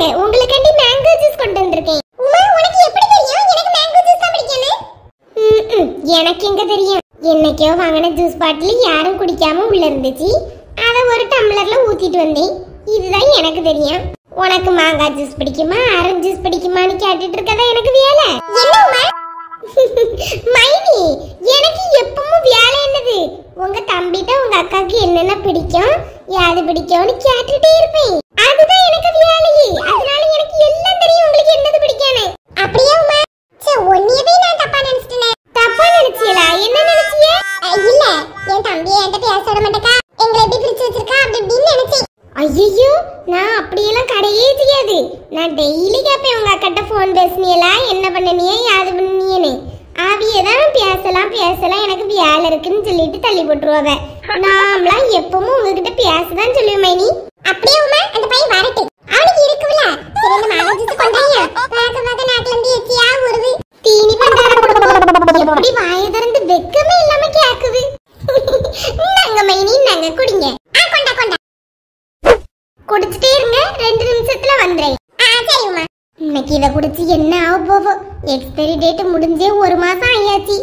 வாங்க உங்களுக்காண்டி mango juice கொண்டு வந்திருக்கேன். உமா உனக்கு எப்படி தெரியும் எனக்கு மேங்கோ ஜூஸ் தான் பிடிக்கும்னு? எனக்கு எங்க தெரியும். என்னைக்கோ வாங்கின ஜூஸ் பாட்டில் யாரும் குடிக்காம உள்ள இருந்துச்சு. அத ஒரு டம்ளர்ல ஊத்திட்டு வந்தேன். இதுதான் எனக்கு தெரியும். உனக்கு மாங்காய் ஜூஸ் பிடிக்குமா ஆரஞ்சு ஜூஸ் பிடிக்குமான்னு கேட்டுட்டு இருக்கதா எனக்கு வேலை. என்ன மைனி எனக்கு எப்பவும் வேலை என்னது? உங்க தம்பிட்ட உங்க அக்காக்கு என்னென்ன பிடிக்கும் யாது பிடிக்கும்னு கேட்டுட்டே இருப்பேன். அதுதான் எனக்கு வேலையே. அதனால எனக்கு எல்லாம் தெரியும் உங்களுக்கு என்னது பிடிக்கும்னு. அப்படியே உமா ஒன்னியவே நான் தப்பா நினைச்சிட்டேன். தப்பா நினைச்சியலா? என்ன நினைச்சிய? இல்ல என் தம்பியை என்கிட்ட பேச விட மாட்டேக்கா, எங்களை எப்படி பிரிச்சு வச்சிருக்கா அப்படி இப்படின்னு நினைச்சேன். ஐயோ நான் அப்படியெல்லாம் கிடையே செய்யாது. நான் டெய்லி கேட்பேன் உங்க அக்கிட்ட போன் பேசுனியலா என்ன பண்ணனியே யாது பண்ணியேன்னு. அவியதான் பேசலாம் எனக்கு வேலை இருக்குன்னு சொல்லிட்டு தள்ளி போட்டுருவாவ. நாமலாம் எப்பவும் உங்ககிட்ட பேசதான் சொல்லுவேன் மைனி. அப்படியே உமா அந்த பையன் வரட்டு அவனுக்கு இருக்குல்ல. சரி இந்த மாங்கா ஜூஸ் கொண்டாங்க. பாக்க நாட்டுல இருந்து எச்சியா வருது. தீனி பண்டார எப்படி வாயை திறந்து வெக்கமே இல்லாம கேக்குது. நாங்க மைனி நாங்க குடிங்க. கொண்டா கொண்டா குடிச்சிட்டே இருங்க 2 நிமிஷத்துல வந்துறேன். சரி உமா. இன்னைக்கு இத குடிச்சு என்ன ஆக போவோ? எக்ஸ்பைரி டேட் முடிஞ்சே 1 மாசம் ஆயாச்சு.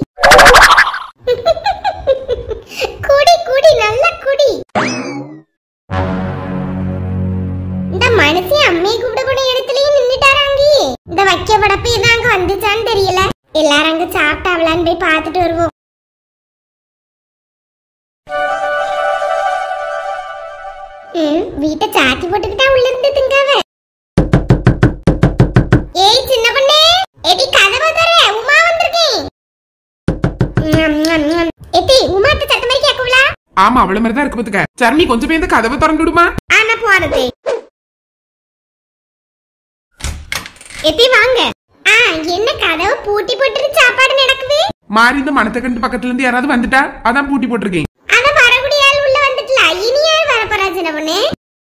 குடி குடி நல்லா குடி. இந்த மனுஷன் அம்மையை கூப்பிட கூட இடத்துலயே நின்னுட்டாராங்க. இந்த வைக்க படப்பு இதான் அங்க வந்துச்சான்னு தெரியல. எல்லாரும் அங்க சாப்பிட்டாவலான்னு போய் பார்த்துட்டு வருவோம். வீட்டை சாத்தி போட்டுக்கிட்டா உள்ள இருந்து திங்காவ. ஏய் சின்ன பொண்ணே எடி கதவை தர உமா வந்திருக்கேன். எடி உமாட்ட சத்த மாதிரி கேக்குவலா? ஆமா அவள மாதிரி தான் இருக்கு பாத்துக்க. சரணி கொஞ்சம் போய் இந்த கதவை திறந்து விடுமா? நான் போறது. எடி வாங்க. என்ன கதவை பூட்டி போட்டுட்டு சாப்பாடு நடக்குது? மாறி இந்த மணத்தக்கண்டு பக்கத்துல இருந்து யாராவது வந்துட்டா அதான் பூட்டி போட்டுருக்கேன். அத வரக்கூடிய ஆள் உள்ள வந்துட்டல. இனி யார் வர போறா சின்ன பொண்ணே?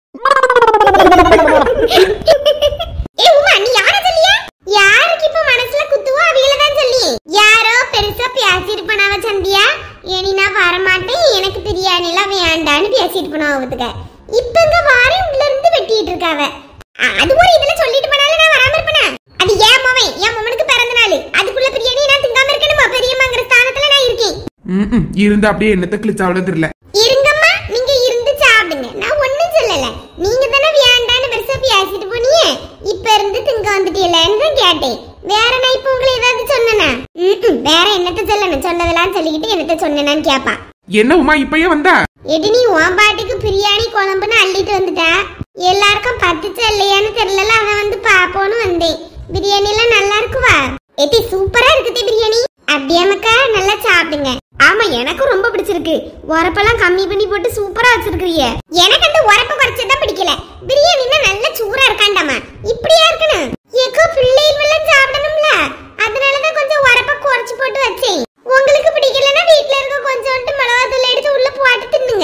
ஏய் உமா நீ யார சொல்லியா? யாருக்கு இப்ப மனசுல குத்துவோ அவியல தான் சொல்லி. யாரோ பெருசா பேசிட்டு போனாவ சந்தியா. ஏனி நான் வர மாட்டேன் எனக்கு பிரியாணி எல்லாம் வேண்டான்னு பேசிட்டு போனாவ வந்துக்க. இப்பங்க வாரி உள்ள இருந்து வெட்டிட்டு இருக்காவ. அது ஒரு இதல சொல்லிட்டு போனால நான் வராம இருப்பேனா? அது ஏன் மவன் என் மவனுக்கு பிறந்த நாள். அதுக்குள்ள பிரியாணி நான் திங்காம இருக்கணுமா? பெரியம்மாங்கற ஸ்தானத்துல நான் இருக்கேன். இருந்து அப்படியே என்னத்த கிழிச்சாவல தெரியல. இருங்கம்மா நீங்க இருந்து சாப்பிடுங்க. நான் ஒண்ணும் சொல்லல. நீங்க தானே வேண்டான்னு பெருசா பேசிட்டு போனியே. இப்ப இருந்து திங்க வந்துட்டீங்களேன்னு கேட்டேன். வேற நான் இப்ப உங்களை ஏதாவது சொன்னேனா? வேற என்னத்த சொல்லணும்? சொன்னதெல்லாம் சொல்லிக்கிட்டு என்னத்த சொன்னேனான்னு கேப்பா. என்ன உமா இப்பயே வந்தா? எடி நீ உன் பாட்டுக்கு பிரியாணி குழம்புன்னு அள்ளிட்டு வந்துட்டா. எல்லாருக்கும் பத்துச்சு இல்லையான்னு தெரியல. அவன் வந்து பாப்போன்னு வந்தேன். பிரியாணி எல்லாம் நல்லா இருக்குவா? எடி சூப்பரா இருக்குது பிரியாணி. அப்படியே மக்கா நல்லா சாப்பிடுங்க. ஆமா எனக்கும் ரொம்ப பிடிச்சிருக்கு. உரப்பெல்லாம் கம்மி பண்ணி போட்டு சூப்பரா வச்சிருக்கீங்க. எனக்கு அந்த உரப்ப குறைச்சதான் பிடிக்கல. பிரியாணினா நல்ல சூரா இருக்காண்டாமா. இப்படியா இருக்கணும்? ஏக்கோ பிள்ளைகள் எல்லாம் சாப்பிடணும்ல. அதனாலதான் கொஞ்சம் உரப்ப குறைச்சு போட்டு வச்சேன். உங்களுக்கு பிடிக்கலன்னா வீட்ல இருக்க கொஞ்சோண்டு மிளகாத்தூள் எடுத்து உள்ள போட்டு தின்னுங்க.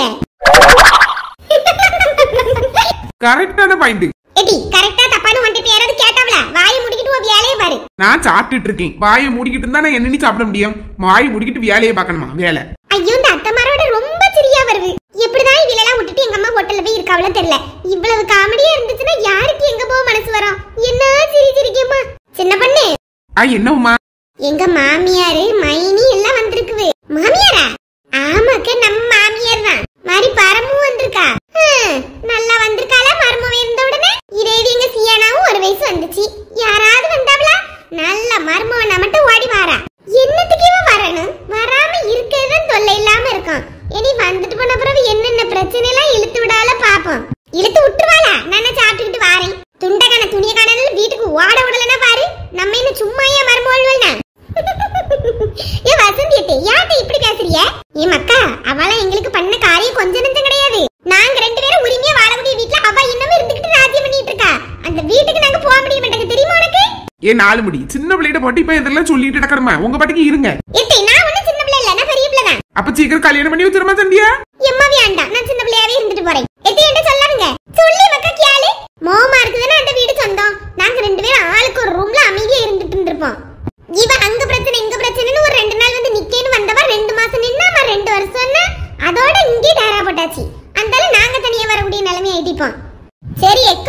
கரெக்டான பாயிண்ட். எடி கரெக்ட்டா தப்பான வந்துட்டு யாராவது கேட்டாவல வாயை மூடிக்கிட்டு ஒரு வேலையை பாரு. நான் சாப்பிட்டுட்டு இருக்கேன். வாயை மூடிக்கிட்டு இருந்தா நான் என்ன சாப்பிட முடியும்? வாயை மூடிக்கிட்டு வேலையை பார்க்கணுமா? வேலை. ஐயோ இந்த அத்தமாரோட ரொம்ப சிரியா வருது. எப்படிதான் இவளெல்லாம் விட்டுட்டு எங்க அம்மா ஹோட்டல்ல போய் இருக்காவல தெரியல. இவ்வளவு காமெடியா இருந்துச்சுன்னா யாருக்கு எங்க போக மனசு வரும்? என்ன சிரிச்சிருக்கேம்மா சின்ன பொண்ணு. என்ன உமா? எங்க மாமியாரு மைனி எல்லாம் வந்திருக்குது. மாமியாரா? ஆமாக்க நம்ம மாமியார் தான். மாதிரி பரமும் வந்திருக்கா. நல்லா வந்திருக்காளா? மருமவ இருந்த உடனே இதே எங்க சியானாவும் ஒரு வயசு வந்துச்சு. யாராவது வந்தாவளா? நல்ல மருமவனா மட்டும் ஓடி வாரா. என்னத்துக்கு இவ வரணும்? வராம இருக்கதான் தொல்லை இல்லாம இருக்கும். இனி வந்துட்டு போன பிறகு என்னென்ன பிரச்சனை எல்லாம் இழுத்து விடால பாப்போம். இழுத்து விட்டுருவாளா? நான் சாப்பிட்டுக்கிட்டு வாரேன். துண்டக்கான துணிய காணல வீட்டுக்கு ஓட விடலன்னா பாரு. நம்ம என்ன சும்மா ஏன் மருமவள்னா? ஏ வசந்தியத்தை யார்ட்ட இப்படி பேசுறிய? ஏ மக்கா அவளா எங்களுக்கு பண்ண காரியம் கொஞ்சம் நெஞ்சம் கிடையாது. நாங்க 2 பேரும் உரிமையா வாழக்கூடிய வீட்டுல அவ இன்னும் இருந்துகிட்டு ராஜ்யம் பண்ணிட்டு இருக்கா. அந்த வீட்டுக்கு நாங்க போக முடிய மாட்டேங்க தெரியுமா உனக்கு? ஏ 4 முடி சின்ன பிள்ளைகிட்ட போட்டு இப்ப இதெல்லாம் சொல்லிட்டு நடக்கணுமா? உங்க பாட்டுக்கு இருங்க. எத்தை நான் ஒன்னும் சின்ன பிள்ளை இல்ல, நான் பெரிய பிள்ளை தான். அப்ப சீக்கிரம் கல்யாணம் பண்ணி வச்சிரமா சந்தியா? எம்மா வேண்டாம், நான் சின்ன பிள்ளையாவே இருந்துட்டு போறேன். எத்தை என்கிட்ட சொல்லாதீங்க. சொல்லி மக்கா கேளு. மோமா இருக்குதுன்னா அந்த வீடு சொந்தம். நாங்க 2 பேரும் ஆளுக்கு ஒரு ரூம்ல அமைதியா இருந்துட்டு இருந்திருப்போம். இவ அங்க பிரச்சனை இங்க பிரச்சனைன்னு ஒரு 2 நாள் வந்து நிக்கேன்னு வந்தவ 2 மாசம் நின்னாம 2 வருஷம்னா அதோட இங்கே தாரா போட்டாச்சு. அந்தால நாங்க தனியா வரக்கூடிய நிலைமை ஆயிட்டிப்போம். சரி எக்கோ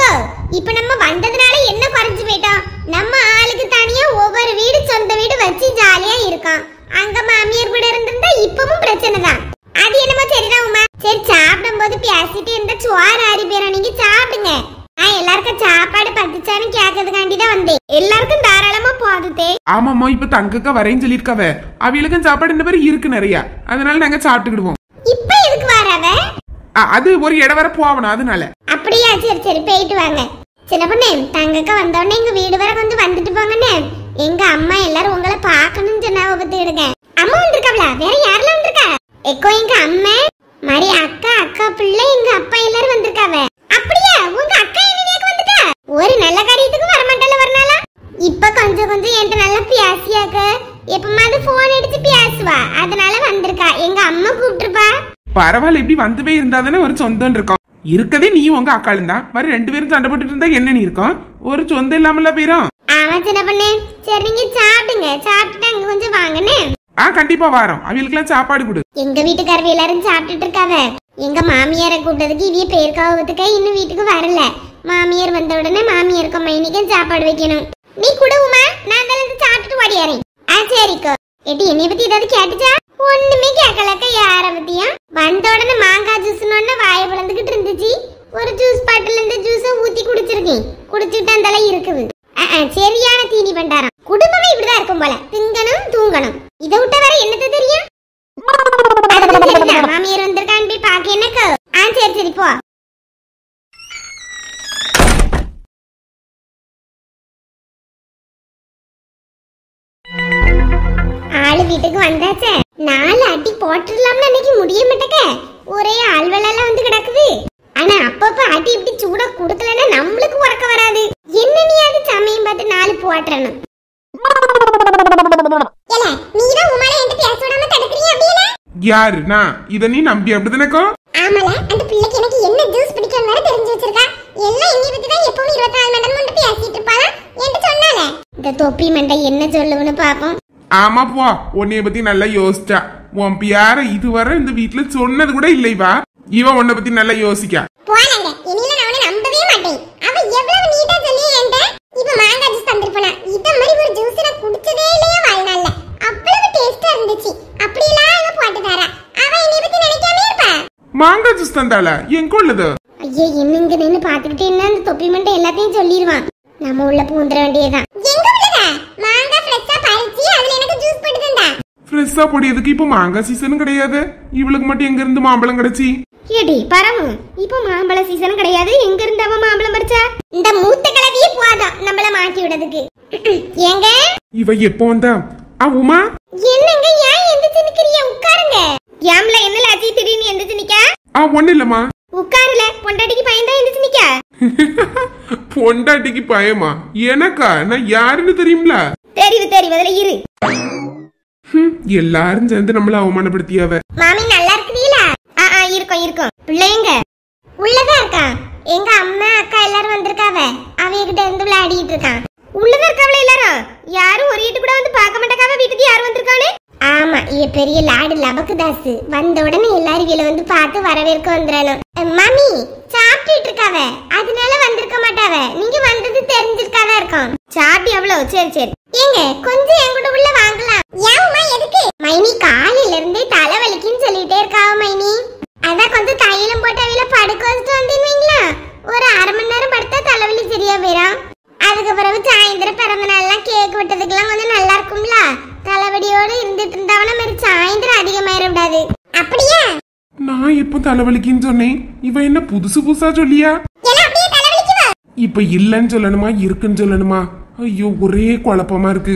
இப்ப நம்ம வந்ததுனால என்ன குறைஞ்சு போயிட்டோம்? நம்ம ஆளுக்கு தனியா ஒவ்வொரு வீடு சொந்த வீடு வச்சு ஜாலியா இருக்கோம். அங்க மாமியார் கூட இருந்திருந்தா இப்பவும் பிரச்சனை தான். அது என்னமோ சரிதான் உமா. சரி சாப்பிடும் போது பேசிட்டு இருந்த சோறு ஆறி போயிடும். நீங்க சாப்பிடுங்க. நான் எல்லாருக்கும் சாப்பாடு பத்துச்சான்னு கேட்கறதுக்காண்டி தான் வந்தேன். எல்லாருக்கும் தாராளமா போகுதே. ஆமாம்மா, இப்ப தங்கக்கா வரேன்னு சொல்லிருக்காவ. அவிகளுக்கும் சாப்பாடு இந்த மாதிரி இருக்கு நிறைய, அதனால நாங்க சாப்பிட்டுக்கிடுவோம். இப்ப எதுக்கு வரவ? அது ஒரு இடம் வர போகணும், அதனால. அப்படியா? சரி சரி போயிட்டு வாங்க. சின்ன பொண்ணு, தங்கக்கா வந்தோடனே எங்க வீடு வரை கொஞ்சம் வந்துட்டு போங்கண்ணே. எங்க அம்மா எல்லாரும் உங்களை பாக்கணும்னு சொன்னா பத்துக்கிடுங்க. அம்மா வந்திருக்காங்களா? வேற யாரெல்லாம் வந்திருக்கா? எக்கோ எங்க அம்மா மாதிரி அக்கா அக்கா பிள்ளை எங்க அப்பா எல்லாரும் வந்திருக்காவ. அப்படியா? உங்க அக்கா என்ன வந்துட்டா? ஒரு நல்ல காரியத்துக்கு வரமாட்டால வரனால. இப்ப கொஞ்சம் கொஞ்சம் என்கிட்ட நல்லா பேசியாக்க. எப்பமாவது போன் எடுத்து பேசுவா, அதனால வந்திருக்கா. எங்க அம்மா கூப்பிட்டுருப்பா. பரவாயில்ல, இப்படி வந்து போய் இருந்தா தானே ஒரு சொந்தம் இருக்கும். இருக்கதே நீ உங்க அக்காளும் தான். மாதிரி 2 பேரும் சண்டை போட்டுட்டு இருந்தா என்ன நீ இருக்கும்? ஒரு சொந்தம் இல்லாமல போயிரும். ஆமா சின்ன பொண்ணு. சரி நீங்க சாப்பிடுங்க. சாப்பிட்டுட்டு அங்க கொஞ்சம் வாங்கண்ணே. கண்டிப்பா வாரோம். அவங்களுக்குலாம் சாப்பாடு கொடு. எங்க வீட்டுக்காரவி எல்லாரும் சாப்பிட்டுட்டு இருக்காவ. எங்க மாமியாரை கூப்பிட்டதுக்கு இவிய பேருக்காவதுக்கு இன்னும் வீட்டுக்கு வரல. மாமியார் வந்த உடனே மாமியாருக்கு மைனிக்கும் சாப்பாடு வைக்கணும். நீ குடுவுமா, நான் தான் சாப்பிட்டுட்டு ஓடியாரேன். சரிக்கோ. எட்டி என்னைய பத்தி ஏதாவது கேட்டுச்சா? ஒண்ணுமே கேட்கலக்க. யார பத்தியும் வந்த உடனே மாங்காய் ஜூஸ்னு வாயை பிளந்துகிட்டு இருந்துச்சு. ஒரு ஜூஸ் பாட்டில் இருந்து ஜூஸை ஊத்தி குடிச்சிருக்கேன். குடிச்சுட்டு அந்த இருக்குது. சரியான தீனி பண்டாரம். குடும்பமே இப்படிதான் இருக்கும் போல. திங்கணும் தூங்கணும். இதை விட்ட வேற என்னது தெரியும்? மாமியார் வந்திருக்கான்னு போய் பாக்க எனக்கு. சரி சரி போ. ஆளு வீட்டுக்கு வந்தாச்சே. 4 அடி போட்டுடலாம்னு அன்னைக்கு முடிய மாட்டேக்க. ஒரே ஆள்வெல்லாம் வந்து கிடக்குது. ஆனா அப்பப்ப அடி இப்படி சூடா குடுக்கலன்னா நம்மளுக்கு உறக்க வராது. என்ன நீ அது சமயம் பார்த்து 4 போட்டுறணும். நீதான் உமால என்கிட்ட பேச விடாம தடுக்கிறீங்க அப்படியே. யாரு? நான் இத நீ நம்பி அப்படிதானக்கோ? ஆமால, அந்த பிள்ளைக்கு எனக்கு என்ன ஜூஸ் பிடிக்கும்னு வேற தெரிஞ்சு வச்சிருக்கா. எல்லாம் என்னை பத்தி தான் எப்பவும் 24 மணி நேரம் வந்து பேசிட்டு இருப்பாளா என்று சொன்னால. இந்த தொப்பி மண்டை என்ன சொல்லுவன்னு பாப்போம். ஆமா போ, உன்னைய பத்தி நல்லா யோசிச்சா. உன் பியார இதுவரை இந்த வீட்டுல சொன்னது கூட இல்லைவா? இவன் உன்னை பத்தி நல்லா யோசிக்கா. போனாங்க. இனில நான் அவனை நம்பவே மாட்டேன். அவ எவ்வளவு நீட்டா சொல்லியே என்கிட்ட. இப்ப மாங்காய் ஜூஸ் தந்திருப்பா. இத மாதிரி ஒரு ஜூஸ் நான் குடிச்சதே இல்லையே வாழ்நாள்ல. அவ்வளவு டேஸ்டா இருந்துச்சு. அப்படிலாம் அவ போட்டு தரா. அவ என்னை பத்தி நினைக்காம இருப்பா. மாங்காய் ஜூஸ் தந்தாளா? எங்க உள்ளது? ஐயே, என்னங்க நின்னு பாத்துக்கிட்டே என்ன அந்த தொப்பி மண்டை எல்லாத்தையும் சொல்லிடுவான். நம்ம உள்ள பூந்துற வேண்டியதான். எங்க உள்ளதா? மாங்காய் ஃப்ரெஷ்ஷா பறிச்சு அதுல எனக்கு ஜூஸ் போட்டு தந்தா. ஃப்ரெஷ்ஷா பொடியதுக்கு இப்ப மாங்காய் சீசன் கிடையாது. இவளுக்கு மட்டும் எங்க இருந்து மாம்பழம் கிடைச்சி? ஏடி பரமு, இப்ப மாம்பழ சீசன் கிடையாது. எங்க இருந்து அவ மாம்பழம் பறிச்சா? இந்த மூத்த கிழவியே போதும் நம்மள மாட்டி விடுறதுக்கு. ஏங்க இவ எப்போ வந்தா? உமா என்னங்க ஏன் எந்திரிச்சு நிக்கிறீங்க? உட்காருங்க. யாம்ல என்ன லாச்சி திடீர்னு எந்திரிச்சு நிக்க? ஒண்ணு இல்லம்மா. உட்காருல. பொண்டாட்டிக்கு பயந்தா எந்திரிச்சு நிக்க? பொண்டாட்டிக்கு பயமா? எனக்கா? நான் யாருன்னு தெரியும்ல? தெரியுது தெரியுது. அதுல இரு. எல்லாரும் சேர்ந்து நம்மள அவமானப்படுத்தியாவ. மாமி நல்லா இருக்கீங்களா? இருக்கும் இருக்கும். பிள்ளைங்க உள்ளதான் இருக்கா. எங்க அம்மா அக்கா எல்லாரும் வந்திருக்காவ. அவகிட்ட இருந்து விளையாடிட்டு இருக்கான். உள்ளதான் இருக்காவளே எல்லாரும். யாரும் ஒரு வீட்டு கூட வந்து பார்க்க மாட்டாக்காவ. வீட்டுக்கு யாரும் வந்திருக்கானே? ஆமா, பெரிய லாடு லபக்குதாசு. வந்த உடனே எல்லாரும் வீல வந்து பார்த்து வரவேற்க வந்துடணும். மாமி சாப்பிட்டுட்டு இருக்காவ, அதனால வந்திருக்க மாட்டாவ. நீங்க வந்தது தெரிஞ்சிருக்காதா இருக்கும். சாப்பிட்டு எவ்வளவு? சரி சரி. ஏங்க கொஞ்சம் என்கிட்ட உள்ள வாங்கலாம். ஏம்மா எதுக்கு? மைனி காலையில இருந்தே தலைவலிக்குன்னு சொல்லிட்டே இருக்காவ மைனி. அதான் கொஞ்சம் தைலம் போட்டு அவையில படுக்க வச்சுட்டு வந்தீங்களா? ஒரு 1/2 மணி நேரம் படுத்தா தலைவலி சரியா போயிடும். அதுக்கு பிறகு சாயந்தரம் பிறந்த நாள்லாம் கேக் வெட்டதுக்கெல்லாம் கொஞ்சம் நல்லா இருக்கும்ல. தலைவலியோட இருந்துட்டு இருந்தாவனா மாதிரி சாயந்தரம் அதிகமாயிட கூடாது. அப்படியா? நான் எப்போ தலைவலிக்குன்னு சொன்னேன்? இவ என்ன புதுசு புதுசா சொல்லியா? இப்ப இல்லன்னு சொல்லணுமா இருக்குன்னு சொல்லணுமா? ஐயோ ஒரே குழப்பமா இருக்கு.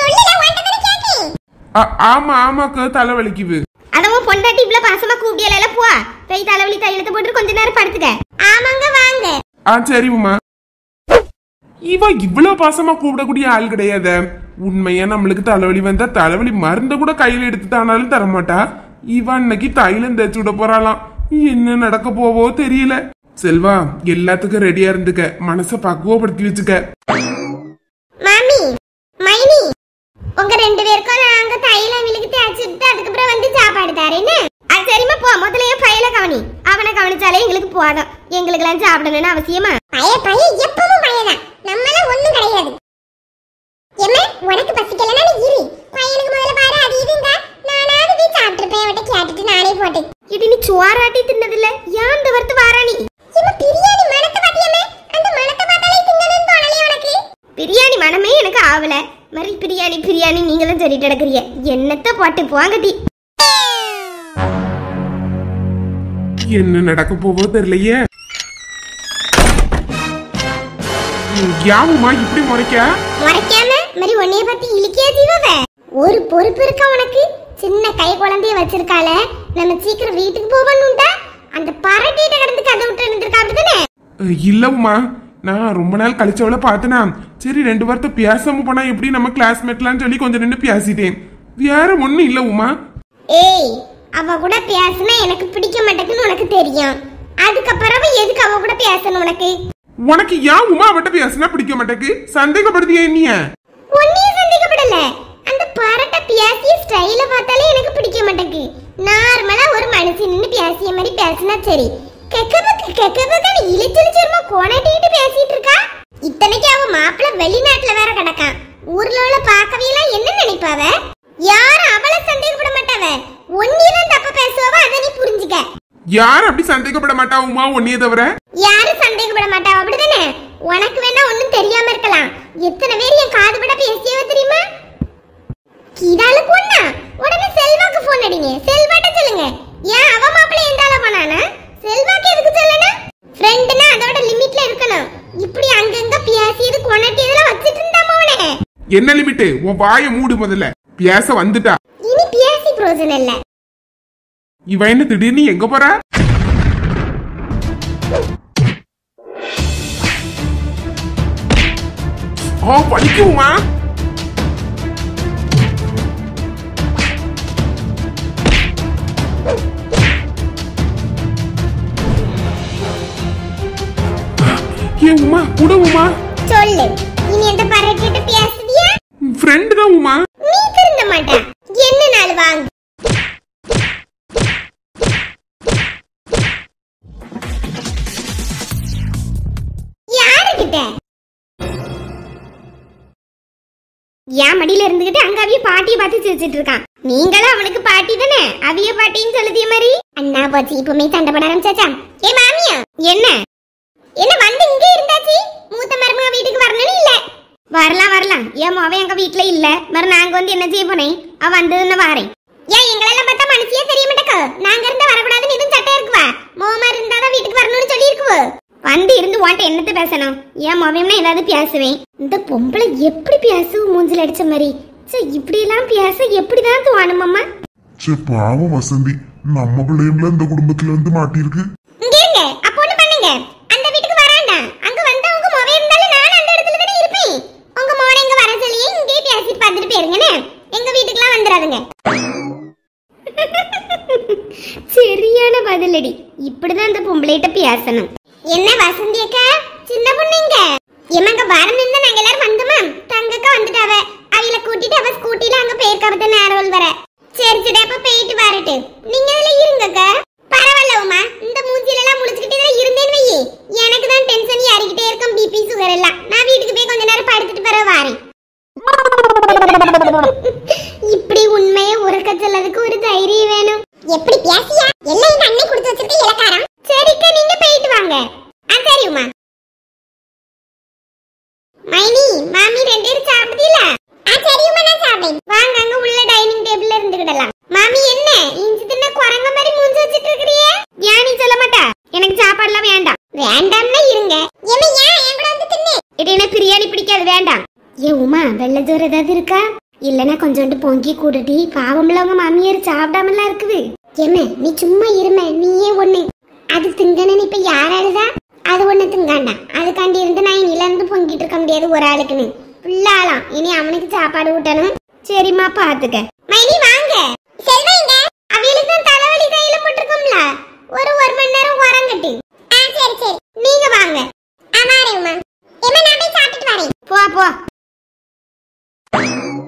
ஆமா ஆமாக்கா தலைவலிக்குது. அதவும் பொண்டாட்டி இவ்வளவு பாசமா கூப்பிடியல போ. போய் தலைவலி தைலத்தை போட்டு கொஞ்ச நேரம் படுத்துக்க. ஆமாங்க வாங்க. சரி உமா. இவ இவ்வளவு பாசமா கூப்பிடக்கூடிய ஆள் கிடையாது. உண்மையா நம்மளுக்கு தலைவலி வந்தா தலைவலி மருந்த கூட கையில எடுத்து தானாலும் தரமாட்டா. இவ அன்னைக்கு தைலம் தேய்ச்சி விட போறாளாம். என்ன நடக்க போவோ தெரியல. செல்வா எல்லாத்துக்கும் ரெடியா இருந்துக்க. மனச பக்குவப்படுத்தி வச்சுக்க. மாமி மைனி உங்க 2 பேருக்கும் நாங்க தைலம் விழுக்கு தேய்ச்சிட்டு அதுக்கப்புறம் வந்து சாப்பாடு தரேன்னு. அது சரிமா போ. முதல்ல என் பையல கவனி. அவனை கவனிச்சாலே எங்களுக்கு போதும். எங்களுக்கு எல்லாம் சாப்பிடணும்னு அவசியமா? பைய எப்பவும் பையதான், நம்மளால ஒண்ணும் கிடையாது. எம்மா உனக்கு பசிக்கலனா நீ இரு, பையனுக்கு முதல்ல பாரு அது இதுங்க நானாவது போய் சாப்பிட்டுருப்பேன். அவட்ட கேட்டுட்டு நானே போட்டேன். இது நீ சோறாட்டி தின்னதில்ல, ஏன் இந்த வரத்து வாரானி? இம்மா பிரியாணி மணத்தை பாத்தியம்மா, அந்த மணத்தை பார்த்தாலே திங்கணும்னு தோணலையே உனக்கு? பிரியாணி மனமே எனக்கு ஆவல. மரி பிரியாணி பிரியாணி நீங்களும் சொல்லிட்டு கிடக்குறீங்க. என்னத்த போட்டு போங்கடி. என்ன நடக்க போவோ தெரியலையே. யாவுமா இப்படி முறைக்காம மரி உன்னைய பத்தி இழுக்கியா ஜீவவ? ஒரு பொறுப்பு இருக்கா உனக்கு? சின்ன கை குழந்தைய வச்சிருக்கால, நம்ம சீக்கிரம் வீட்டுக்கு போகணும்டா. அந்த பரட்டிட்ட கடந்து கதை விட்டு இருந்திருக்கா அப்படிதானே? இல்லவுமா, நான் ரொம்ப நாள் கழிச்சவள பார்த்தனா, சரி 2 வார்த்தை பேசாம போனா எப்படி நம்ம கிளாஸ்மேட்லாம் சொல்லி கொஞ்சம் நின்று பேசிட்டேன். வேற ஒண்ணும் இல்ல உமா. ஏய், அவ கூட பேசினா எனக்கு பிடிக்க மாட்டேங்குன்னு உனக்கு தெரியும். அதுக்கப்புறம் எதுக்கு அவ கூட பேசணும் உனக்கு? உனக்கு ஏன் உமா அவட்ட பேசினா பிடிக்க மாட்டேக்கு? சந்தேகப்படுத்திய நீ? ஒன்னையும் சந்தேகப்படல. அந்த பரட்ட பேசிய ஸ்டைல பார்த்தாலே எனக்கு பிடிக்க மாட்டேங்குது. நார்மலா ஒரு மனுஷன் நின்னு பேசிய மாதிரி பேசினா சரி. கெக்கபக்கன்னு இழுச்சிருமா கோணட்டிட்டு பேசிட்டு இருக்கா. இத்தனைக்கு அவ மாப்பிள்ள வெளிநாட்டுல வேற கிடக்கான். ஊர்ல உள்ள பார்க்கவே எல்லாம் என்ன நினைப்பாவ? யாரும் அவளை சந்தேகப்பட மாட்டாவ. ஒன்னிதான் தப்ப பேசுவா, அதை நீ புரிஞ்சுக்க. யார் அப்படி சந்தேகப்பட மாட்டா உமா ஒன்னிய தவிர? யாரும் சந்தேகப்பட மாட்டா அப்படிதானே? உனக்கு வேணா ஒண்ணும் தெரியாம இருக்கலாம். எத்தனை பேர் என் காது பட பேசியவ தெரியுமா? கிடாலுக்கு ஒண்ணா உடனே செல்வாக்கு போன் அடிங்க. செல்வாட்ட சொல்லுங்க. ஏன் அவ மாப்பிள்ளை எந்தால போனானா? செல்வாக்கு எதுக்கு சொல்லணும்? ஃப்ரெண்ட்னா அதோட லிமிட்ல இருக்கணும். இப்படி அங்கங்க பேசியது கொணட்டியதெல்லாம் வச்சிட்டு இருந்தாமா அவனே? என்ன லிமிட்? உன் வாயை மூடு முதல்ல. பேச வந்துட்டா இனி பேசி பிரயோஜனம் இல்ல. இவ என்ன திடீர்னு எங்க போறா? படிக்குமா? உமா கூட உமா சொல்லு. இனி எந்த பரட்டிட்ட பேசுவியா? ஃப்ரெண்ட் தான் உமா. நீ திருந்த மாட்ட. என்ன நாள் வாங்க. யாருக்கிட்ட? என் மடியில இருந்துகிட்டு அங்க அவிய பாட்டியை பார்த்து சிரிச்சிட்டு இருக்கான். நீங்களும் அவனுக்கு பாட்டி தானே? அவிய பாட்டின்னு சொல்லுதிய மாதிரி. அண்ணா போச்சு, இப்பவுமே சண்டை போட ஆரம்பிச்சாச்சா? ஏ மாமியா, என்ன என்ன வந்து இங்கே இருந்தாச்சு? மூத்த மருமக வீட்டுக்கு வரணும்னு இல்ல? வரலாம். ஏன் மோவே எங்க வீட்டுல இல்ல, மறு நாங்க வந்து என்ன செய்ய போனேன்? அவ வந்ததுன்னு வாரேன். ஏன் எங்களெல்லாம் பார்த்தா மனசிலே தெரிய மாட்டேக்கோ? நாங்க இருந்தா வரக்கூடாதுன்னு இதுவும் சட்டை இருக்குவா? மோமா இருந்தாதான் வீட்டுக்கு வரணும்னு சொல்லி இருக்குவோ? வந்து இருந்து உன்ட்ட என்னத்த பேசணும்? ஏன் மோவையம்னா ஏதாவது பேசுவேன். இந்த பொம்பளை எப்படி பேசுவோம் மூஞ்சில அடிச்ச மாதிரி. இப்படி எல்லாம் பேச எப்படிதான் தோணும் அம்மா? பாவம் வசந்தி, நம்ம பிள்ளைங்கள இந்த குடும்பத்துல வந்து மாட்டிருக்கு. இங்க இருங்க, அப்ப ஒண்ணு பண்ணுங்க. அந்த வீட்டுக்கு வராண்டா. அங்க வந்தா உங்க மோவே இருந்தாலும் நான் அந்த இடத்துல தானே இருப்பேன். உங்க மோனை இங்க வர சொல்லி இங்கே பேசிட்டு பார்த்துட்டு போயிருங்கண்ணே. எங்க வீட்டுக்குலாம் வந்துடாதுங்க. சரியான பதிலடி. இப்படிதான் அந்த பொம்பளைகிட்ட பேசணும். என்ன வசந்தி அக்கா, சின்ன பொண்ணுங்க எமங்க வரணும் தான் நாங்க எல்லாரும் வந்தோமா? தங்கக்கா வந்துட்டாவ. அவில கூட்டிட்டு அவ ஸ்கூட்டில அங்க போயிருக்காவ நேரம் வர. சரி அப்ப போயிட்டு வரட்டு. நீங்க அதுல இருங்கக்கா. பரவாயில்ல உமா, இந்த மூஞ்சில எல்லாம் முழிச்சுக்கிட்டே இருந்தேன்னு வையே, எனக்கு தான் டென்ஷன் ஏறிக்கிட்டே இருக்கும். பிபி சுகர் எல்லாம். நான் வீட்டுக்கு போய் கொஞ்ச நேரம் படுத்துட்டு பிறகு வாரேன். இப்படி உண்மையை உறக்க சொல்லதுக்கு ஒரு தைரியம் வேணும். எப்படி பேசியா? எல்லாம் எங்க அண்ணன் கொடுத்து வச்சிருக்க இலக்காரம். சரிக்கா, நீங்க போயிட்டு வாங்க. சரி உமா. மைனி மாமி 2 பேரும் சாப்பிட்டீல? சரி உமா, நான் சாப்பிட்டேன். வாங்க அங்க உள்ள டைனிங் டேபிள்ல இருந்துக்கிடலாம். மாமி என்ன இஞ்சி தின்ன குரங்க மாதிரி மூஞ்சி வச்சிட்டு இருக்கறியே? ஏன் நீ சொல்ல மாட்டா? எனக்கு சாப்பாடுலாம் வேண்டாம். வேண்டாம்னா இருங்க. ஏன் என் கூட வந்து தின்னு? இது பிரியாணி பிடிக்காது, வேண்டாம். ஏ உமா, வெள்ளை ஜோறு ஏதாவது இருக்கா? இல்லனா கொஞ்சோண்டு பொங்கி கூடட்டி. பாவம்ல உங்க மாமியார் சாப்பிடாமலாம் இருக்குது. ஏமே நீ சும்மா இருமே. நீயே ஒண்ணு அது திங்கன்னு இப்ப யாராலுதா? அது ஒண்ணு திங்காண்டா. அதுக்காண்டி இருந்து நான் இனில இருந்து பொங்கிட்டு இருக்க முடியாது ஒரு ஆளுக்குன்னு. ஃபுல்லாலாம் இனி அவனுக்கு சாப்பாடு ஊட்டணும். சரிம்மா பாத்துக்க. மைனி வாங்க. செல்வங்க அவியலுக்கு தலைவலி கையில போட்டுருக்கோம்ல, ஒரு 1 மணி நேரம் உறங்கட்டு. சரி நீங்க வாங்க. வாரேம்மா. நான் போய் சாப்பிட்டு வரேன். போ